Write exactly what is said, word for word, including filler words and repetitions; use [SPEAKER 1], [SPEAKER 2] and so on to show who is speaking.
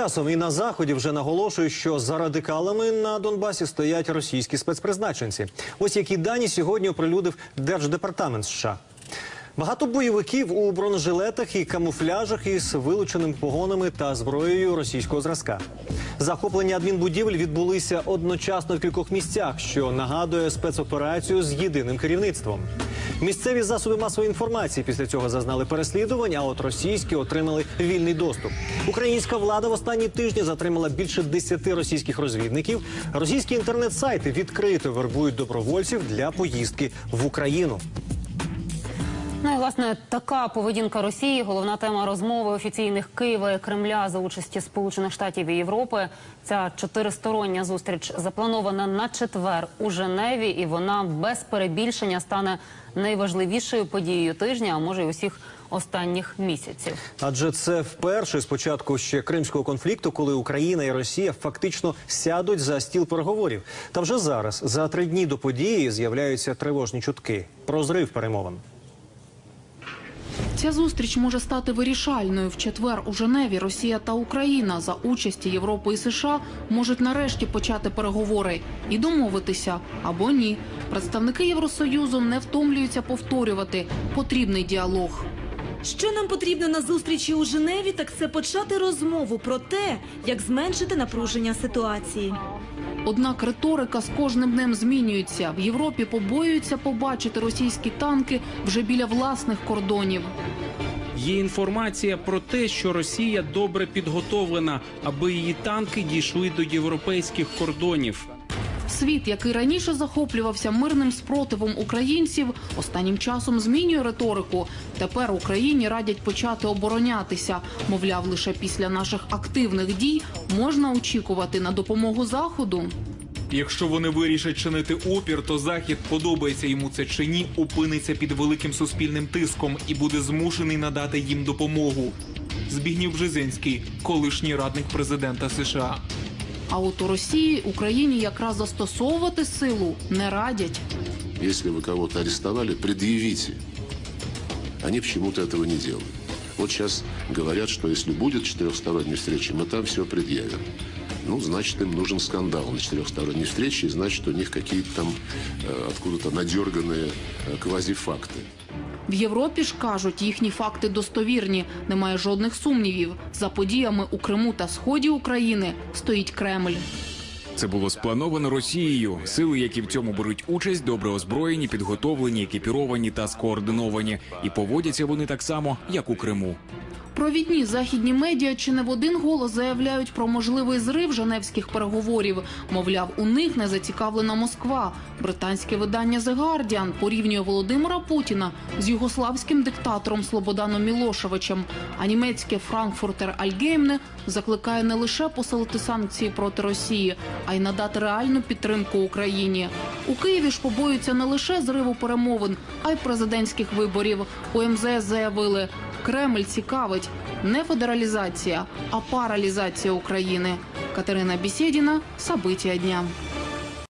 [SPEAKER 1] часом і на Заході вже наголошують, що за радикалами на Донбасі стоять російські спецпризначенці. Ось які дані сьогодні оприлюдив Держдепартамент США. Багато бойовиків у бронежилетах і камуфляжах із вилученими погонами та зброєю російського зразка. Захоплення адмінбудівель відбулися одночасно в кількох місцях, що нагадує спецоперацію з єдиним керівництвом. Місцеві засоби масової інформації після цього зазнали переслідувань, а от російські отримали вільний доступ. Українська влада в останні тижні затримала більше десяти російських розвідників. Російські інтернет-сайти відкрито вербують добровольців для поїздки в Україну.
[SPEAKER 2] Ну і, власне, така поведінка Росії – головна тема розмови офіційних Києва і Кремля за участі Сполучених Штатів і Європи. Ця чотиристороння зустріч запланована на четвер у Женеві, і вона без перебільшення стане найважливішою подією тижня, а може й усіх останніх місяців.
[SPEAKER 1] Адже це вперше з початку ще Кримського конфлікту, коли Україна і Росія фактично сядуть за стіл переговорів. Та вже зараз, за три дні до події, з'являються тривожні чутки про зрив перемовин.
[SPEAKER 3] Ця зустріч може стати вирішальною. В четвер у Женеві Росія та Україна за участі Європи і США можуть нарешті почати переговори і домовитися або ні. Представники Євросоюзу не втомлюються повторювати – потрібний діалог.
[SPEAKER 4] Що нам потрібно на зустрічі у Женеві, так це почати розмову про те, як зменшити напруження ситуації.
[SPEAKER 3] Однак риторика з кожним днем змінюється. В Європі побоюються побачити російські танки вже біля власних кордонів.
[SPEAKER 5] Є інформація про те, що Росія добре підготовлена, аби її танки дійшли до європейських кордонів.
[SPEAKER 3] Світ, який раніше захоплювався мирним спротивом українців, останнім часом змінює риторику. Тепер Україні радять почати оборонятися. Мовляв, лише після наших активних дій можна очікувати на допомогу Заходу.
[SPEAKER 6] Якщо вони вирішать чинити опір, то Захід, подобається йому це чи ні, опиниться під великим суспільним тиском і буде змушений надати їм допомогу. Збігнєв Бжезинський, колишній радник президента США.
[SPEAKER 3] А от у Росії Україні якраз застосовувати силу не радять.
[SPEAKER 7] Якщо ви когось арестували, пред'явіть. Вони почему-то этого не делают. Вот сейчас говорят, что если будет четырехсторонняя встреча, мы там все предъявим. Ну, значит, им нужен скандал на четырехсторонней встрече, и значит, у них какие-то там э, откуда-то надерганные э, квазифакты.
[SPEAKER 3] В Європі ж кажуть, їхні факти достовірні. Немає жодних сумнівів. За подіями у Криму та сході України стоїть Кремль.
[SPEAKER 8] Це було сплановано Росією. Сили, які в цьому беруть участь, добре озброєні, підготовлені, екіпіровані та скоординовані. І поводяться вони так само, як у Криму.
[SPEAKER 3] Провідні західні медіа чи не в один голос заявляють про можливий зрив женевських переговорів. Мовляв, у них не зацікавлена Москва. Британське видання «The Guardian» порівнює Володимира Путіна з югославським диктатором Слободаном Мілошевичем. А німецьке «Frankfurter Allgemeine» закликає не лише посилити санкції проти Росії, а й надати реальну підтримку Україні. У Києві ж побоюються не лише зриву перемовин, а й президентських виборів. У ем зе ес заявили – Кремль цікавить не федералізація, а паралізація України. Катерина Бєсєдіна, События дня.